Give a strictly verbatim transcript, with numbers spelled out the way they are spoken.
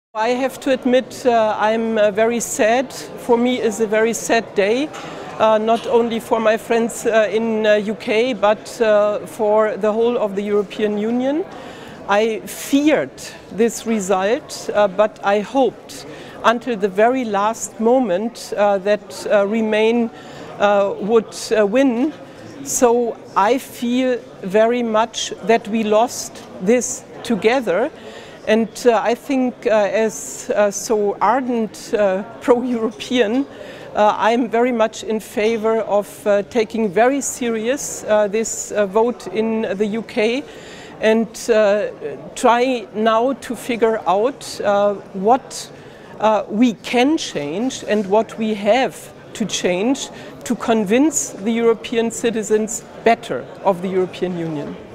I have to admit uh, I'm uh, very sad. For me it's a very sad day, uh, not only for my friends uh, in uh, U K but uh, for the whole of the European Union. I feared this result, uh, but I hoped until the very last moment uh, that uh, Remain uh, would uh, win. So I feel very much that we lost this together. And uh, I think uh, as uh, so ardent uh, pro-European, uh, I'm very much in favor of uh, taking very serious uh, this uh, vote in the U K and uh, try now to figure out uh, what uh, we can change and what we have to change to convince the European citizens better of the European Union.